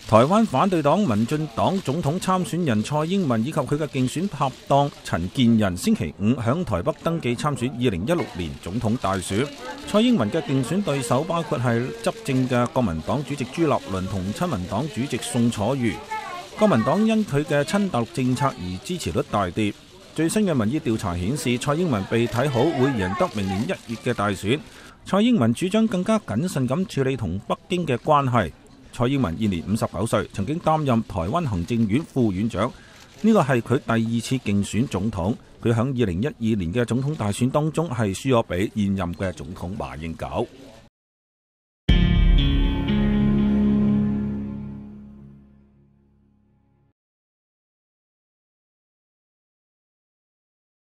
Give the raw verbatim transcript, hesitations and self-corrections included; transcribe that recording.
台灣反對黨民進黨總統參選人蔡英文以及佢嘅競選拍檔陳建仁星期五響台北登記參選二零一六年總統大選。蔡英文嘅競選對手包括係執政嘅國民黨主席朱立倫同親民黨主席宋楚瑜。國民黨因佢嘅親大陸政策而支持率大跌。最新嘅民意調查顯示，蔡英文被睇好會贏得明年一月嘅大選。蔡英文主張更加謹慎咁處理同北京嘅關係。蔡英文現年五十九歲，曾經擔任台灣行政院副院長，呢個係佢第二次競選總統。佢喺二零一二年嘅總統大選當中係輸咗俾現任嘅總統馬英九。